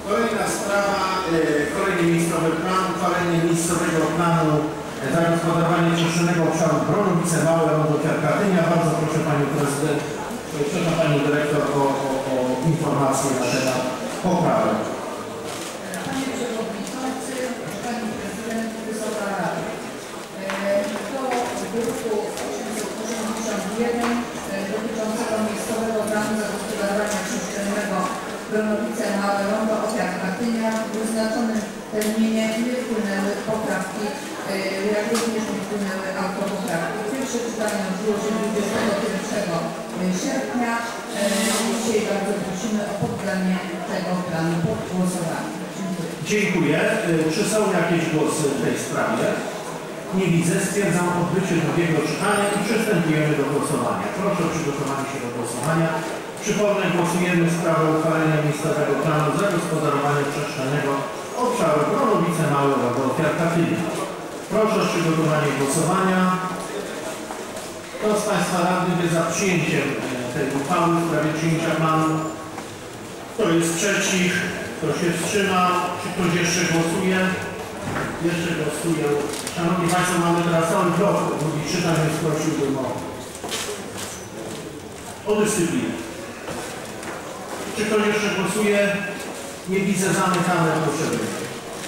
Kolejna sprawa, kolejny miejscowy plan, uchwalenie miejscowego planu zagospodarowania przestrzennego obszaru Bronowice Małe, Rondo Katynia. Bardzo proszę Panią Prezydent, proszę Panią Dyrektor o informację na temat poprawek. Panie Przewodniczący, Pani Prezydent, Wysoka Rada. Do druku 881 dotyczącego miejscowego planu zagospodarowania przestrzennego Bronowice Małe, Rondo Katynia w wyznaczonym terminie nie wpłynęły poprawki, jak również nie wpłynęły autopoprawki. Pierwsze czytanie odbyło się 21 sierpnia. Dzisiaj bardzo prosimy o poddanie tego planu pod głosowanie. Dziękuję. Dziękuję. Czy są jakieś głosy w tej sprawie? Nie widzę. Stwierdzam odbycie drugiego czytania i przystępujemy do głosowania. Proszę o przygotowanie się do głosowania. Przypomnę, głosujemy w sprawie uchwalenia miejscowego planu zagospodarowania przestrzennego obszaru Bronowice Małe, Rondo Katynia. Proszę o przygotowanie głosowania. Kto z Państwa radnych jest za przyjęciem tej uchwały w sprawie przyjęcia planu? Kto jest przeciw? Kto się wstrzymał? Czy ktoś jeszcze głosuje? Jeszcze głosuję. Szanowni Państwo, mamy teraz cały blok drugich czytań, więc prosiłbym o dyscyplinę. Czy ktoś jeszcze głosuje? Nie widzę. Zamykane. Proszę bardzo.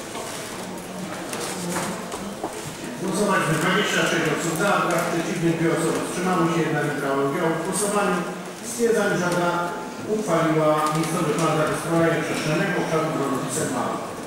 Głosować 26 osób za, brak przeciwnych, 2 osoby wstrzymały się, jednak nie brały udziału w głosowaniu. Stwierdzam, że Rada uchwaliła miejscowy plan zagospodarowania przestrzennego obszaru Bronowice Małe.